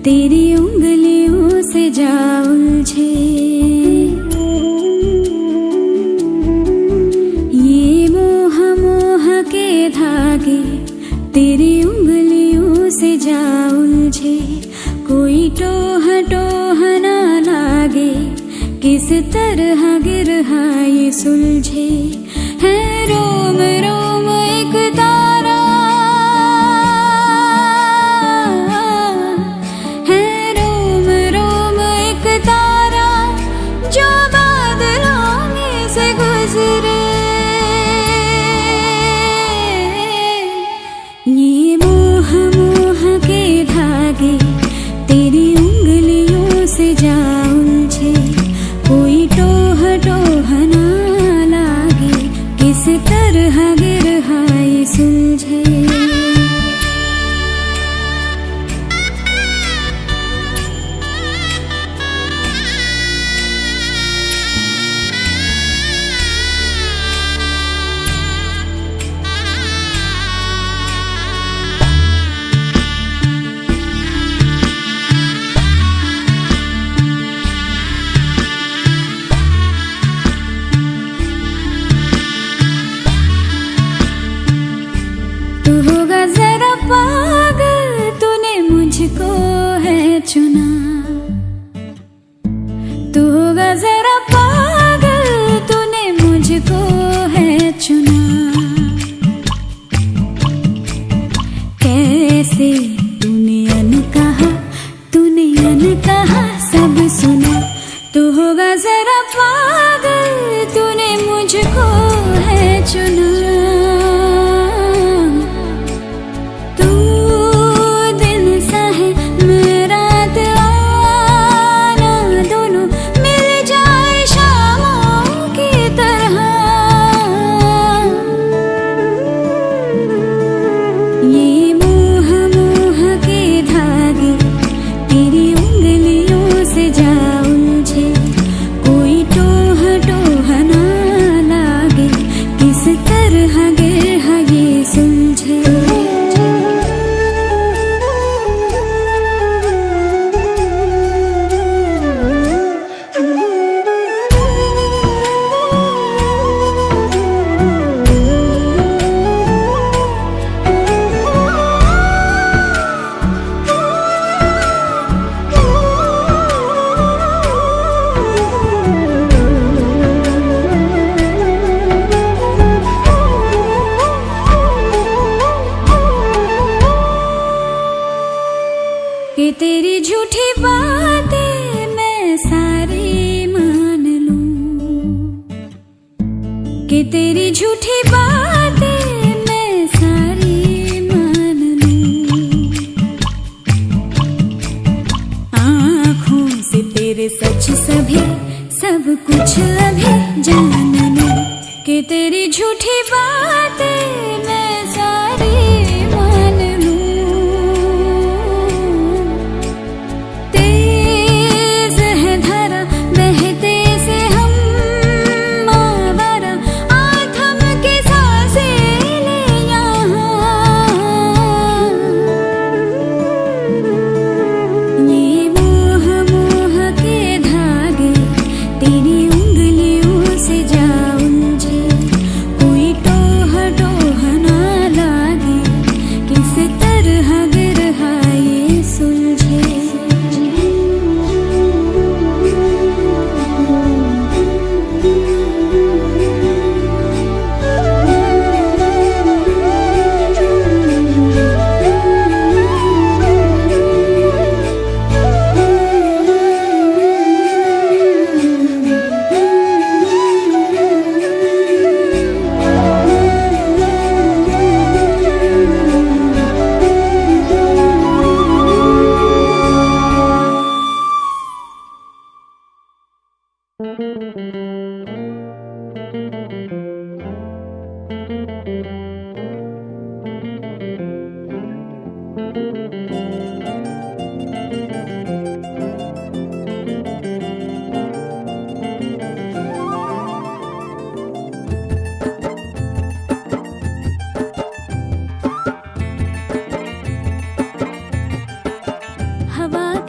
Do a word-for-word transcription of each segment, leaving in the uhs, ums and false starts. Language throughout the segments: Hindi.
तेरी उंगलियों से जा उलझे। ये मोह मोह के धागे तेरी उंगलियों से जा उलझे। कोई टोह टोह ना लागे, किस तरह गिरहा ये सुलझे। है रोम रोम एक तारा, है रोम रोम एक तारा जो बादलों में से गुजरे। ये मोह मोह के धागे तेरी उंगलियों से जा उलझे। कोई टोह टोह ना लागे, किस तरह गिरहा ये सुलझे। तू होगा जरा पागल, तूने मुझको है चुना। तू होगा जरा पागल, तूने मुझको है चुना। कैसे तूने अनकहा, तूने अनकहा सब सुना। तू होगा जरा पागल, तूने मुझको है चुना। कि तेरी झूठी बातें मैं सारी मान लूं, कि तेरी झूठी बातें मैं सारी मान लूं। आँखों से तेरे सच सभी सब कुछ अभी जान लूं, कि तेरी झूठी बातें मैं सारी मान लूं। तेरी उंगलियों से जा उलझे। कोई टोह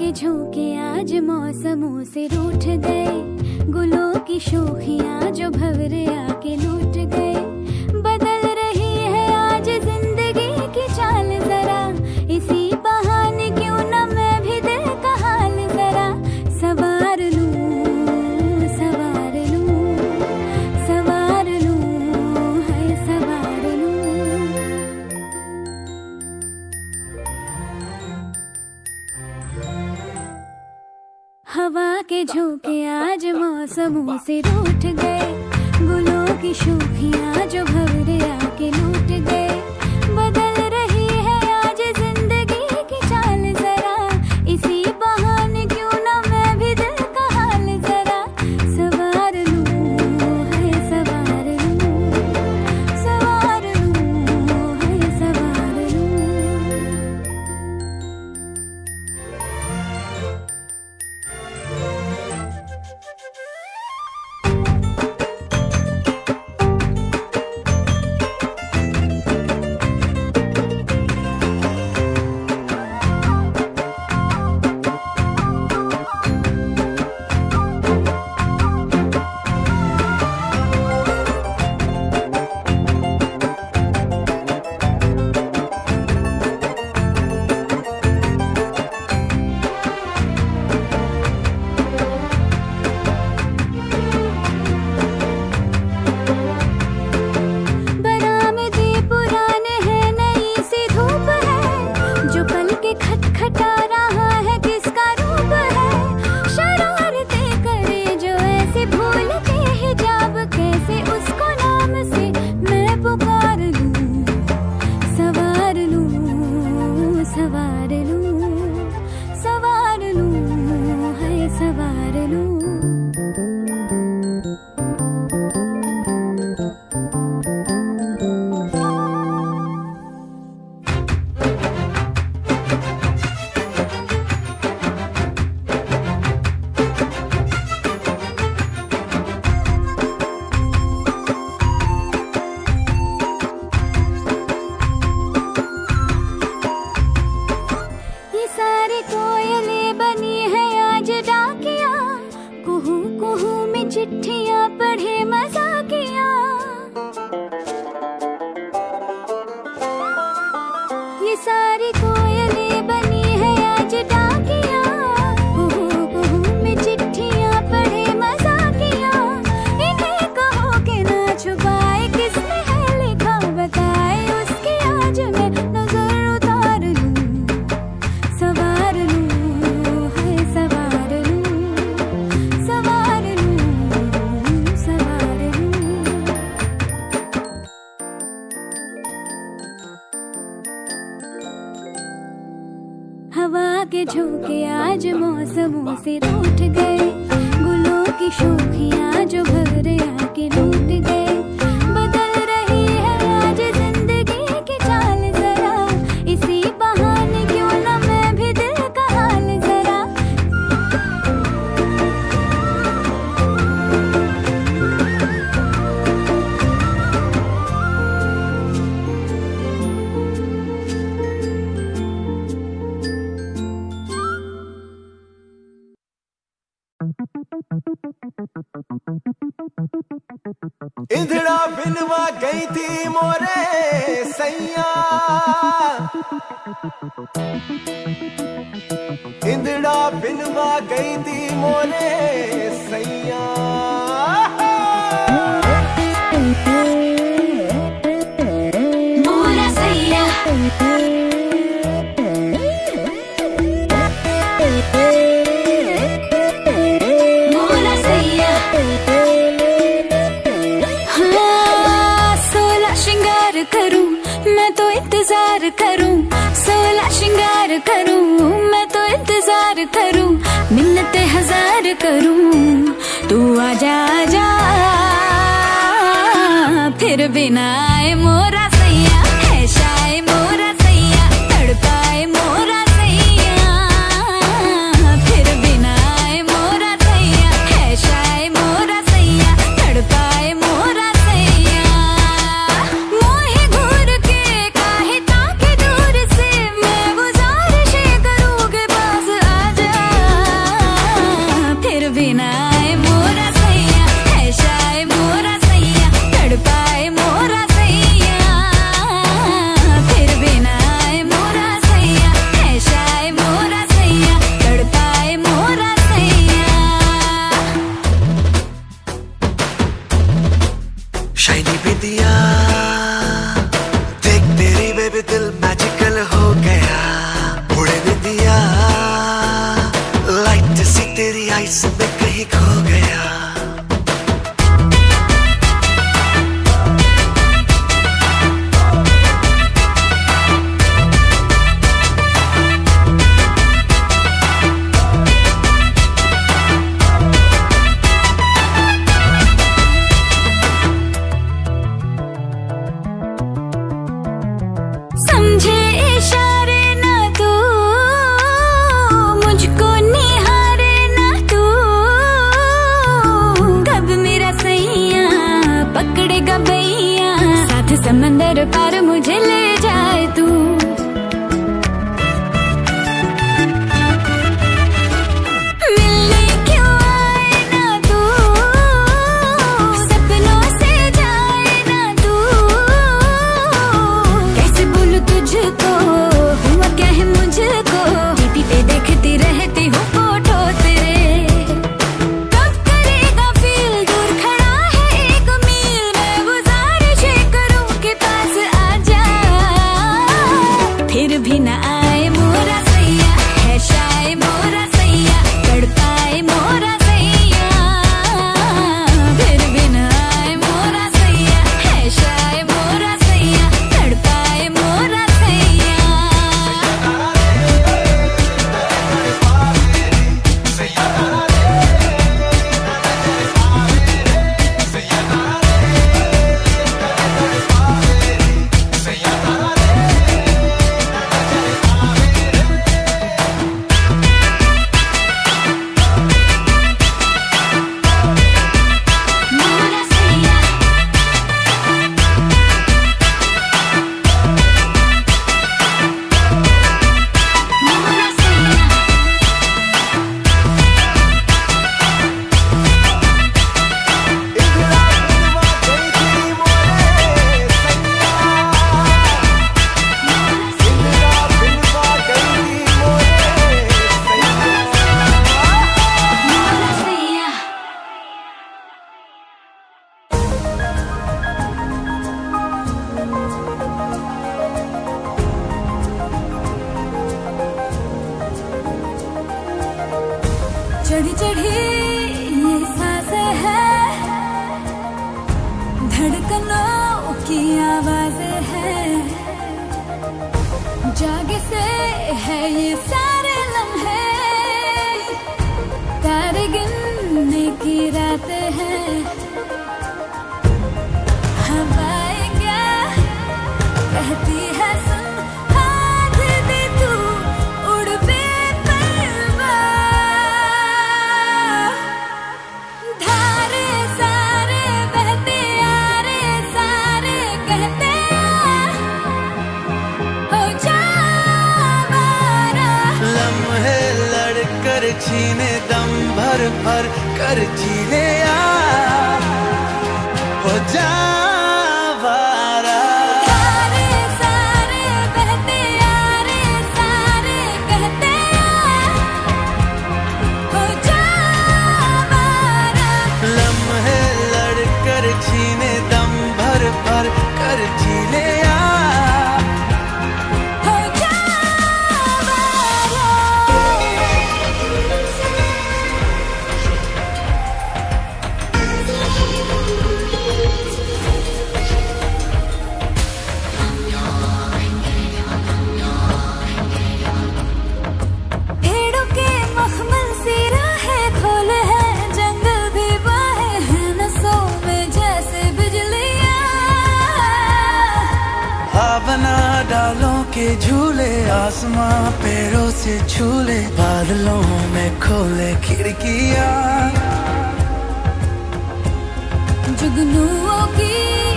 के झोंके आज मौसमों से रूठ गए, गुलों की शोखियां जो भंवरे आके लूट गए। बदल रही है आज जिंदगी की चाल जरा, इसी बहाने क्यों न मैं भी दिल का हाल जरा सवार लूं, सवार लूं, सवार लूं, है सवार लूं। हवा के झोंके आज मौसमों से रूठ गए, गुलों की शोखियां जो भंवरे आके लूट गए। बदल रही है आज जिंदगी की चाल जरा, इसी बहाने क्यों न मैं भी दिल का हाल जरा सवार लूं, है सवार लूं, सवार लूं, है सवार लूं। बरामदे पुराने हैं, नई सी धूप है, जो पल के खटखटा रहा है किसका रूप है। शरारतें करे जो ऐसे भूल के हिजाब, कैसे उसको नाम से मैं पुकार लूं, सवार लूं, सवार लूं, सवार लूं, है सवार लूं। ये सारी कोयलें बनी है आज डाकिया, कुहू कुहू में चिट्ठियां पढ़े मजाकिया। ये सारी कोयलें बनी है आज डाकिया, कुहू कुहू में चिट्ठियां पढ़े मजाकिया। इन्हें कहो कि ना छुपाए किसने है लिखा, बताए उसकी आज मैं नजर उतार लूं, सवार लूं, है सवार लूं, सवार लूं, सवार लूं। हवा के झोंके आज मौसमों से रूठ गए, गुलों की शोखियां जो भंवरे आके लूट गए। बदल रही है आज जिंदगी की चाल जरा, इसी बहाने क्यों न मैं भी दिल का हाल जरा इंधड़ा बिनवा गई थी मोरे सैया, इंधड़ा बिनवा गई थी मोरे सैया। मोरा सैया मोरा सैया। हाँ, सोलह श्रृंगार करूं मैं तो इंतजार करूं, सोलह श्रृंगार करूं मैं तो इंतजार करूं, मिन्नतें हजार करूं तू आजा आजा, फिर बिना आए मोरा सैया, है शाये मोरा सैया, तड़पाए मोरा सैया, फिर बिना आए मोरा सैया, है शाये मोरा सैया, तड़पाए मोरा सैया। मोहे घूर के काहे ताके दूर से, मैं गुजारिश करूं के पास आजा चढ़ी चढ़ी ये सांसें है, धड़कनों की आवाजें हैं, जागे से है ये सारे लम्हे, तारे गिनने की रातें हैं। हवाएं क्या कहती है सुन, हाथ दे तू उड़ बेपरवाह, धारे सारे बहते आ रे सारे कहते हो जा आवारा। लम्हे लड़कर छीने दम भर भर कर जी ले आ, हो जा आवारा। धारे सारे बहते आ रे सारे कहते हो जा आवारा। लम्हे लड़कर छीने दम भर भर कर जी ले आ, हो जा आवारा। भेड़ों के मखमल सी राहें खोले हैं, जंगल भी बाहे हैं नसों में जैसे बिजलियां। आ बना डालों के झूले, आसमां पैरों से झूले, बादलों में खोले खिड़कियां। जुगनुओं की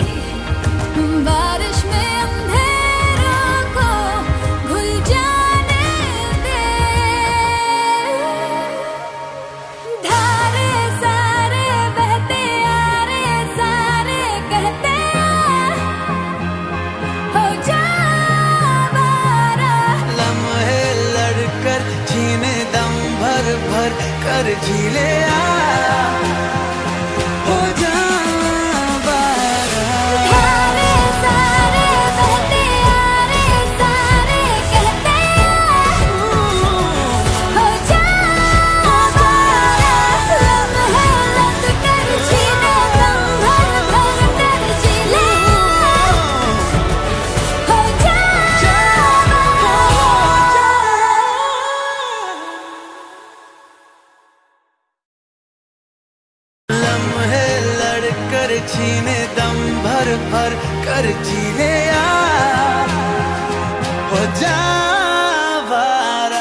बारिश में अंधेरों को घुल जाने दे, धारे सारे बहते आ रे सारे कहते हो जा आवारा। लम्हे लड़कर छीने दम भर भर कर जी ले आ, हो जा आवारा। धारे सारे बहते आ रे सारे कहते हो जा आवारा। लम्हे लड़कर छीने दम भर भर कर जी ले हो जा आवारा। लम्हे लड़कर छीने दम भर भर कर जी ले आ, हो जा आवारा।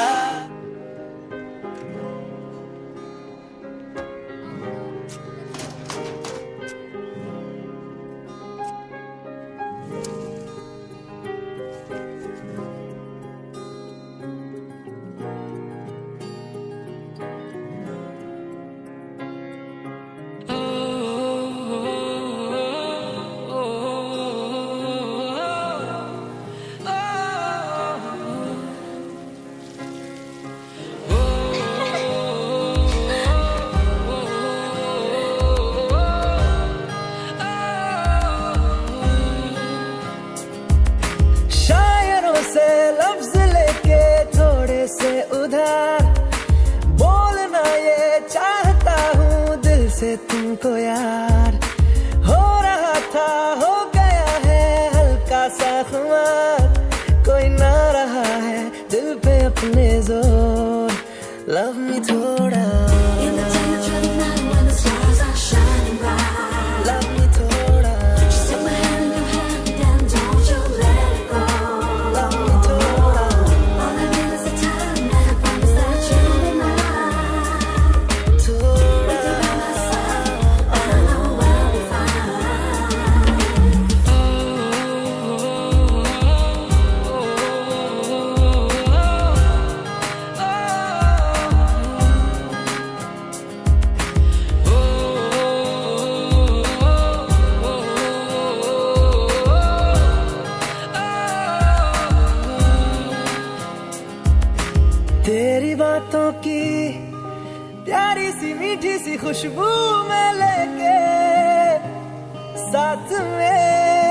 शायरों से लफ्ज लेके थोड़े से उधार, बोलना ये चाहता हूँ दिल से तुमको यार। हो रहा था हो गया है हल्का सा खुमार, कोई ना रहा है दिल पे अपने जोर। लव मी थोड़ा, In the temperature of the night when the stars are shining bright, love me थोड़ा, just take my hand in your hand and don't you let it go. Love me थोड़ा, All I need is the time and I promise that you'll be mine. थोड़ा। By my side, I know I'll be fine. तेरी बातों की प्यारी सी मीठी सी खुशबू में लेके साथ में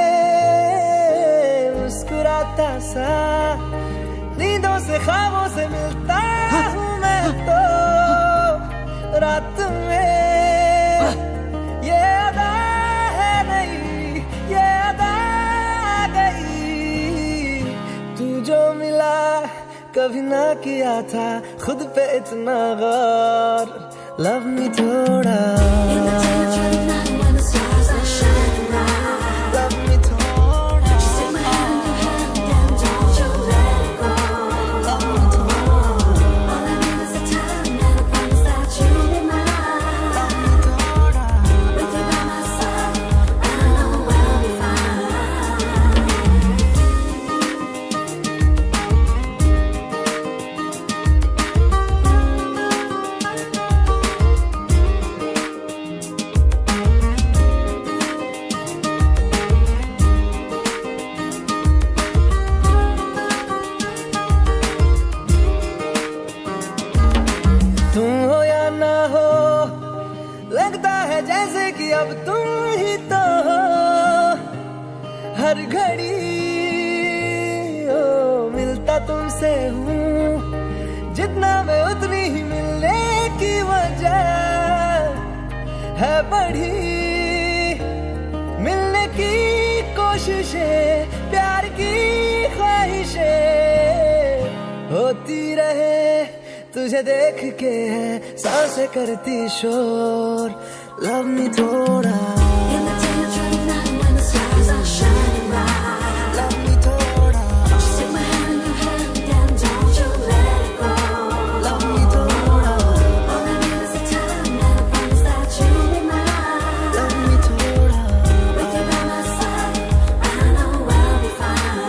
मुस्कुराता सा, नींदों से ख्वाबों से मिलता हूँ मैं तो, बात में ये अदा है नहीं, ये अदा आ गई। तू जो मिला कभी ना किया था खुद पे इतना गौर। लव मी थोड़ा, जैसे कि अब तुम ही तो हो हर घड़ी। ओ मिलता तुमसे हूँ जितना मैं उतनी ही मिलने की वजह है बढ़ी। मिलने की कोशिशें, प्यार की ख्वाहिशें होती रहे। तुझे देख के है सांसें करती शोर। Love me थोड़ा, in the day of twenty nine when the stars are shining bright. Love me थोड़ा, just take my hand in your hand and don't you let it go. Love me थोड़ा, all I need is the time and a promise that you'll be mine. Love me थोड़ा, with you by my side, I know I'll be fine.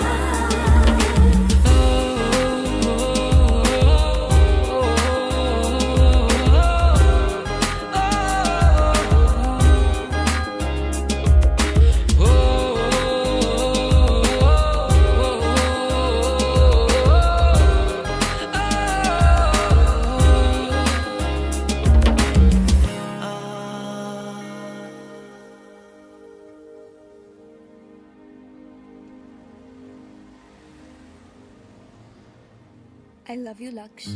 I love you, Laksh.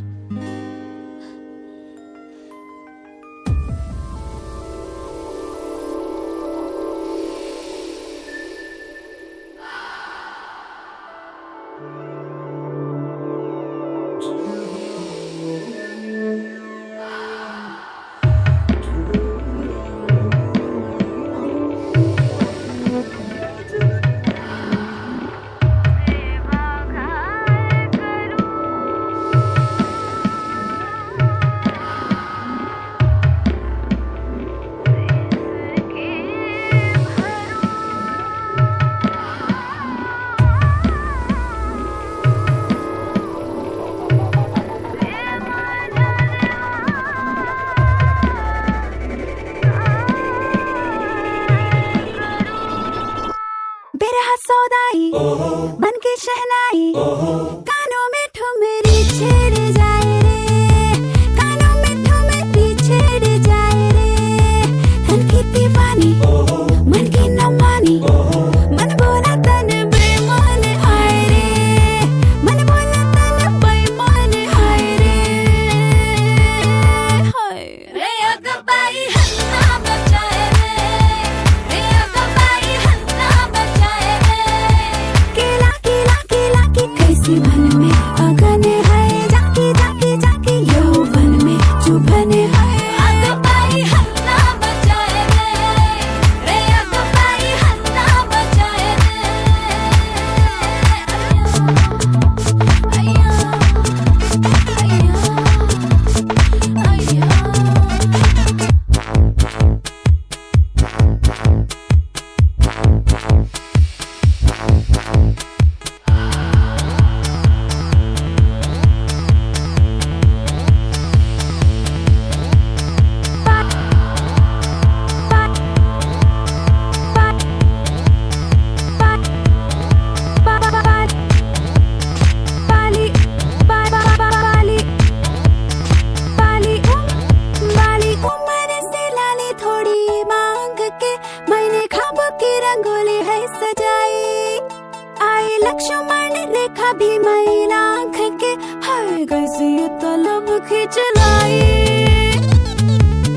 बन के शहनाई कानों में ठुमरी छेड़ जाए रे, कानों में ठुमरी छेड़ जाए रे। तन की दीवानी मन की न मानी, मन बोला तन बेईमान आए रे, मन बोला तन बेईमान आए रे। हाय रे अगबाई हन्ना बचाए रे, रे अगबाई हन्ना बचाए रे। केला केला केला की कैसी मन में अगन है, जाके जाके जाके यौवन में चुभन है। अगबाई हन्ना बचाए रे, रे अगबाई हन्ना बचाए रे। अय्या अय्या अय्या लक्ष्मण रेखा भी मैल आँख के, हाय कैसी ये तलब खिंच लाई।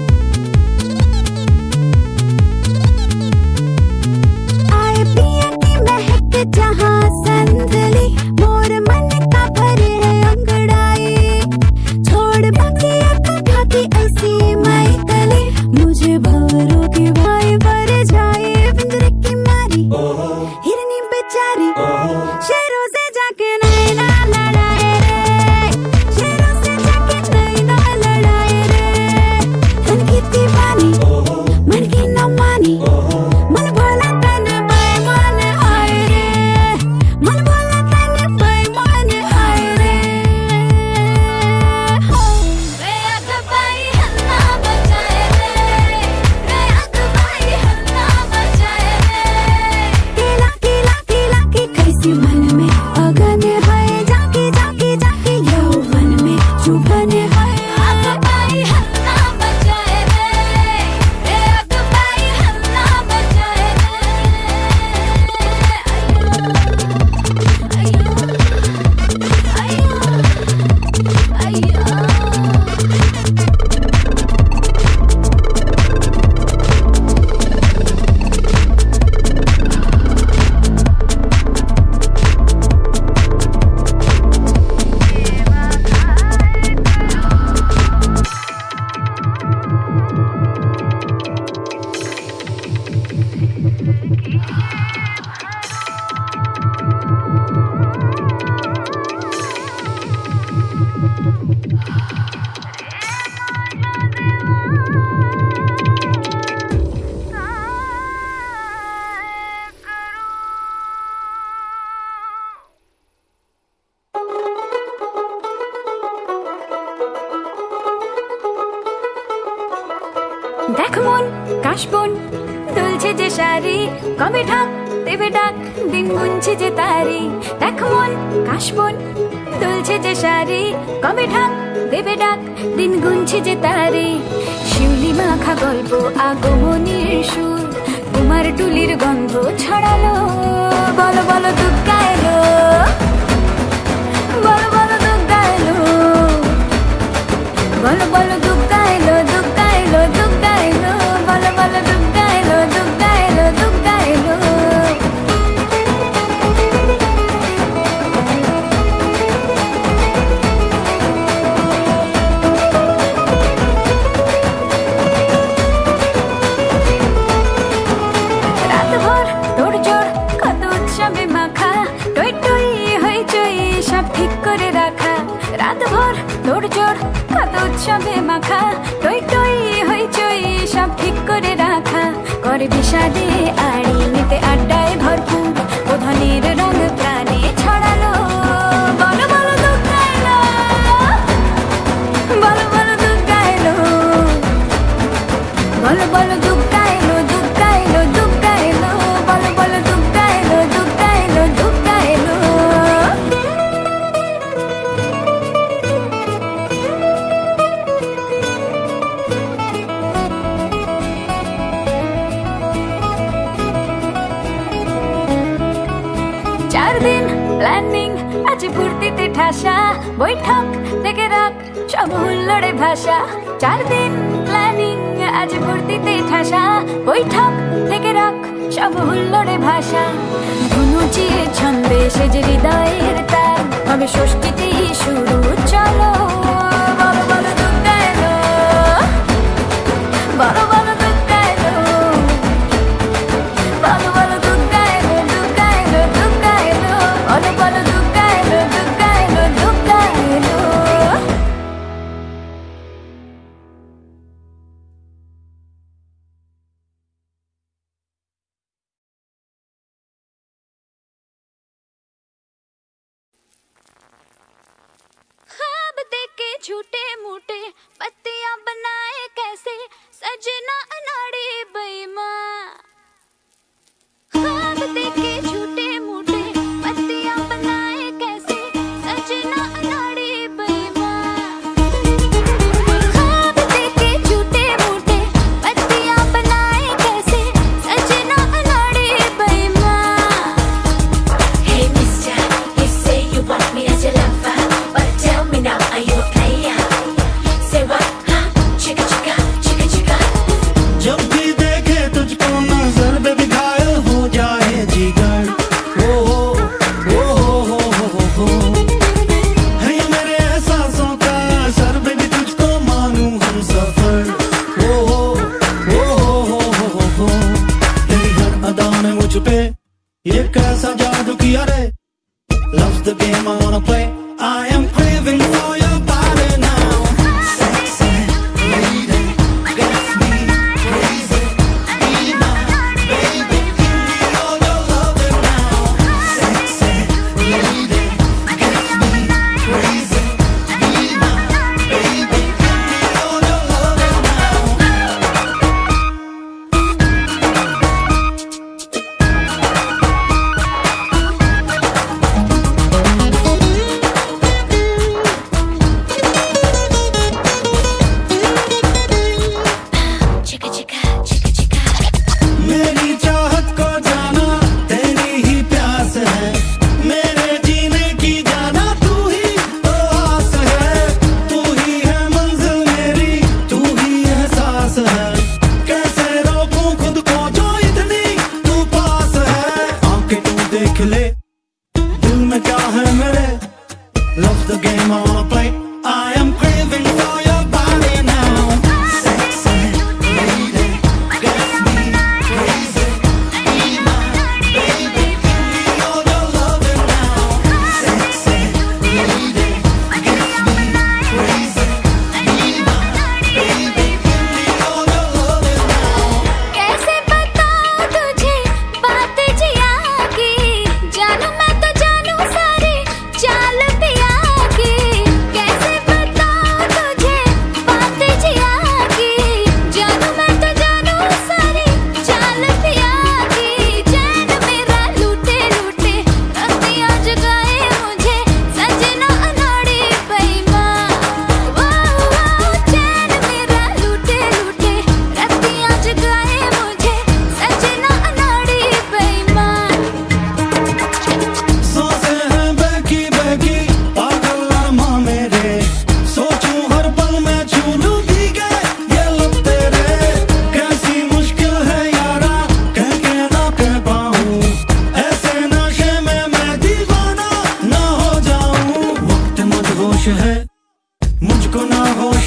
দেখ মন কাশবন দুলছে যে শাড়ি কবে ঢাক দেবে ডাক দিন গুনছে যে তারি দেখ মন কাশবন দুলছে যে শাড়ি কবে ঢাক দেবে ডাক দিন গুনছে যে তারি শিউলি মাখা গল্প আগমনীর সুর তোমার টুলির গন্ধ ছড়ালো বলো বলো দুগ্গা এলো বলো বলো দুগ্গা এলো বলো বলো দুগ্গা এলো দুগ্গা এলো দুগ্গা এলো বলো বলো দুগ্গা এলো দুগ্গা এলো দুগ্গা এলো রাত ভর তোর জোর কত উৎসবে মাখা টই টই হইচই সব ঠিক করে রাখা রাত ভর তোর জোর কত উৎসবে মাখা টই টই হইচই সব ঠিক করে রাখা করে বিষাদে আড়ি নিতে আড্ডায় ভরপুর প্রধানের রঙ প্রাণে ছড়ালো বলো বলো দুগ্গা এলো বলো বলো দুগ্গা এলো বলো বলো দুগ্গা এলো দুগ্গা এলো দুগ্গা এলো বলো বলো দুগ্গা এলো দুগ্গা এলো দুগ্গা এলো চার দিন প্ল্যানিং আজ ফুর্তিতে ঠাসা বৈঠক থেকে রাখ সব হুল্লোড়ে ভাষা চার দিন প্ল্যানিং আজ ফুর্তিতে ঠাসা বৈঠক থেকে রাখ সব হুল্লোড়ে ভাষা ধনুচিয়ে ছন্দে সেজে হৃদয়ের তার হবে ষষ্ঠীতেই শুরু চলো বলো বলো দুগ্গা এলো বলো বলো দুগ্গা এলো বলো বলো দুগ্গা এলো দুগ্গা এলো দুগ্গা এলো বলো বলো দুগ্গা এলো দুগ্গা এলো দুগ্গা এলো ख्वाब देख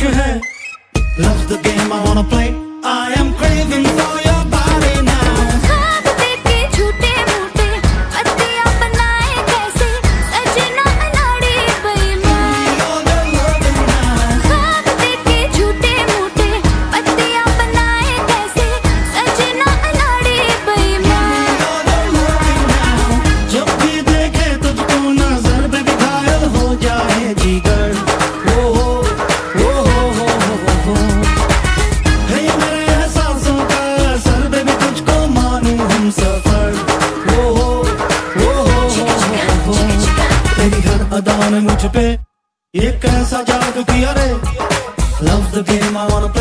है. Love the game I wanna play. I am craving for your body now. ख्वाब देखे झूठे मूठे पत्तियां बनाए कैसे सजना अनाड़ी बेईमान. ख्वाब देखे झूठे मूठे पत्तियां बनाए कैसे सजना अनाड़ी बेईमान. जब भी देखे तुझको नजर पे भी घायल हो जाए जिगर. ओ हो ओ हो हो हो है ये मेरे एहसासों का असर बेबी तुझको मानूं हम सफर. ओ हो ओ हो हो तेरी हर अदा ने मुझ पे ये कैसा जादू किया रे. Love the game I wanna